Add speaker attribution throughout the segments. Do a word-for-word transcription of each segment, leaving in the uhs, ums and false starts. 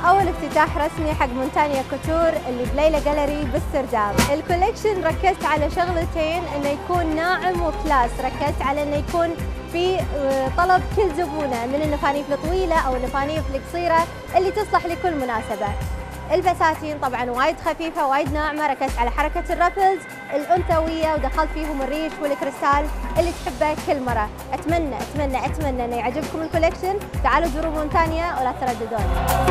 Speaker 1: أول افتتاح رسمي حق مونتانيا كوتور اللي بليلى جاليري بالسرداب. الكوليكشن ركزت على شغلتين، إنه يكون ناعم وكلاس، ركزت على إنه يكون في طلب كل زبونة من النفانيف الطويلة أو النفانيف القصيرة اللي تصلح لكل مناسبة. الفساتين طبعا وايد خفيفة وايد ناعمة، ركزت على حركة الرفلز الأنثوية ودخلت فيهم الريش والكريستال اللي تحبه كل مرة. أتمنى أتمنى أتمنى إنه يعجبكم الكوليكشن. تعالوا زوروا مونتانيا ولا ترددون.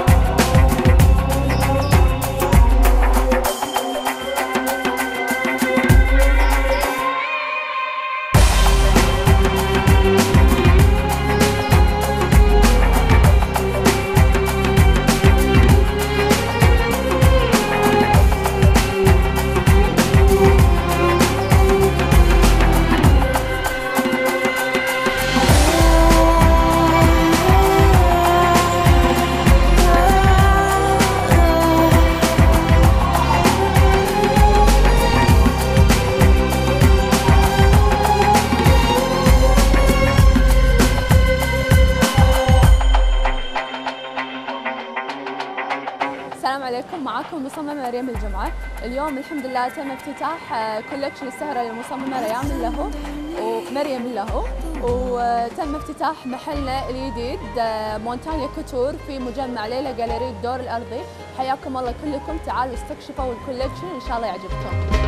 Speaker 2: السلام عليكم، معاكم مصممة مريم الجمعة. اليوم الحمد لله تم افتتاح كولكشن السهرة للمصممة ريام اللهو ومريم اللهو، وتم افتتاح محلنا الجديد مونتانيا كوتور في مجمع ليلى جاليري الدور الأرضي. حياكم الله كلكم، تعالوا استكشفوا الكولكشن إن شاء الله يعجبكم.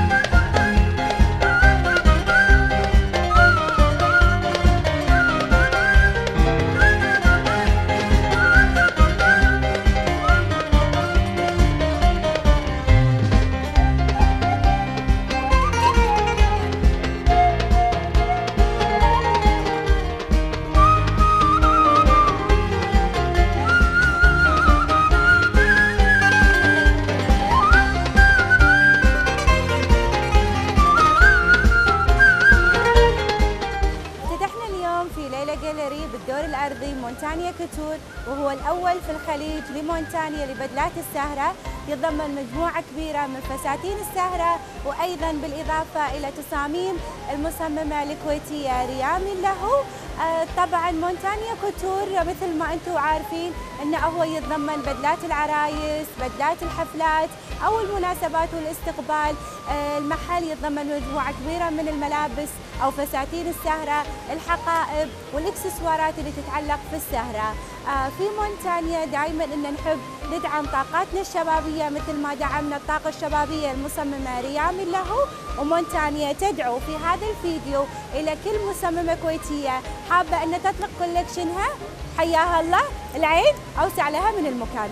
Speaker 1: في ليلى جاليري بالدور الأرضي مونتانيا كوتور، وهو الأول في الخليج لمونتانيا لبدلات السهرة. يتضمن مجموعة كبيرة من فساتين السهرة، وأيضا بالإضافة إلى تصاميم المصممة الكويتية ريام اللهو. طبعا مونتانيا كوتور مثل ما أنتم عارفين أنه هو يتضمن بدلات العرايس، بدلات الحفلات أو المناسبات والاستقبال. المحل يتضمن مجموعة كبيرة من الملابس أو فساتين السهرة، الحقائب والإكسسوارات اللي تتعلق في السهرة. في مونتانيا دائما إن نحب ندعم طاقاتنا الشبابية مثل ما دعمنا الطاقة الشبابية المصممة ريام اللهو، ومونتانيا تدعو في هذا الفيديو إلى كل مصممة كويتية حابة أن تطلق كولكشنها، حياها الله، العين أوسع لها من المكان.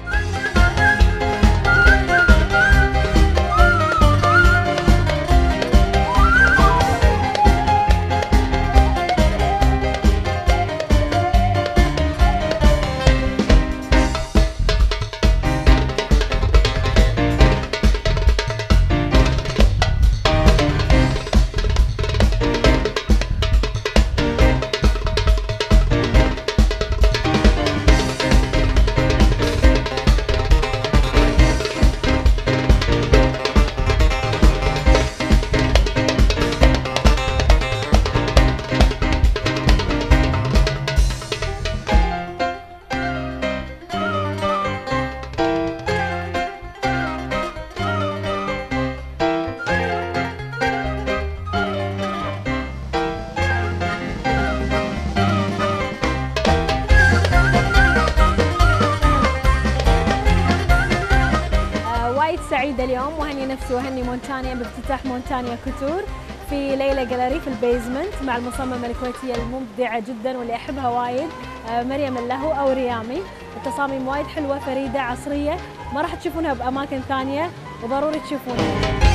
Speaker 3: سعيدة اليوم وهني نفسي وهني مونتانيا بافتتاح مونتانيا كوتور في ليلى جاليري في البيزمنت مع المصممة الكويتية المبدعة جدا واللي أحبها وايد مريم اللهو أو ريامي. التصاميم وايد حلوة فريدة عصرية، ما راح تشوفونها بأماكن ثانية وضروري تشوفونها.